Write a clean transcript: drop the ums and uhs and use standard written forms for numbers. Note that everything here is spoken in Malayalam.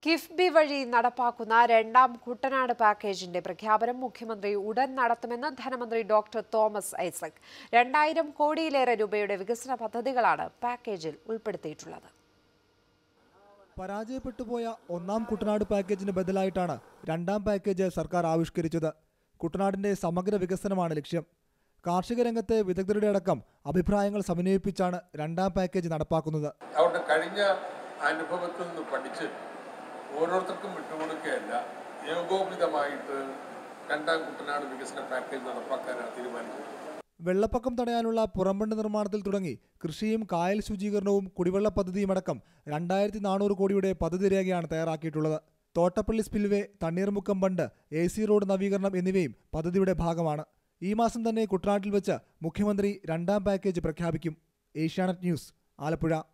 കിഫ്ബി വഴി നടപ്പാക്കുന്ന രണ്ടാം കുട്ടനാട് പാക്കേജിന്റെ പ്രഖ്യാപനം മുഖ്യമന്ത്രി ഉടൻ നടത്തുമെന്ന് ധനമന്ത്രി ഡോക്ടർ തോമസ് ഐസക്. 2000 കോടിയിലേറെ രൂപയുടെ വികസന പദ്ധതികളാണ് പാക്കേജിൽ ഉൾപ്പെടുത്തിയിട്ടുള്ളത്. പരാജയപ്പെട്ടുപോയ ഒന്നാം കുട്ടനാട് പാക്കേജിന് ബദലായിട്ടാണ് രണ്ടാം പാക്കേജ് സർക്കാർ ആവിഷ്കരിച്ചത്. കുട്ടനാടിന്റെ സമഗ്ര വികസനമാണ് ലക്ഷ്യം. കാർഷിക രംഗത്തെ വിദഗ്ധരുടെ അടക്കം അഭിപ്രായങ്ങൾ സമന്വയിപ്പിച്ചാണ് രണ്ടാം പാക്കേജ് നടപ്പാക്കുന്നത്. അവരുടെ കഴിഞ്ഞ അനുഭവത്തിൽ നിന്ന് പഠിച്ച് ഓരോരുത്തർക്കും വിട്ടുകൊടുക്കുകയല്ല, ഏകോപിതമായിട്ട് രണ്ടാം കുട്ടനാട് വികസന പാക്കേജ് നടപ്പാക്കാനാണ് തീരുമാനിച്ചത്. വെള്ളപ്പൊക്കം തടയാനുള്ള പുറംബണ്ട് നിർമ്മാണത്തിൽ തുടങ്ങി കൃഷിയും കായൽ ശുചീകരണവും കുടിവെള്ള പദ്ധതിയുമടക്കം 2400 കോടിയുടെ പദ്ധതി രേഖയാണ് തയ്യാറാക്കിയിട്ടുള്ളത്. തോട്ടപ്പള്ളി സ്പിൽവേ, തണ്ണീർമുക്കം ബണ്ട്, AC റോഡ് നവീകരണം എന്നിവയും പദ്ധതിയുടെ ഭാഗമാണ്. ഈ മാസം തന്നെ കുട്ടനാട്ടിൽ വെച്ച് മുഖ്യമന്ത്രി രണ്ടാം പാക്കേജ് പ്രഖ്യാപിക്കും. ഏഷ്യാനെറ്റ് ന്യൂസ്, ആലപ്പുഴ.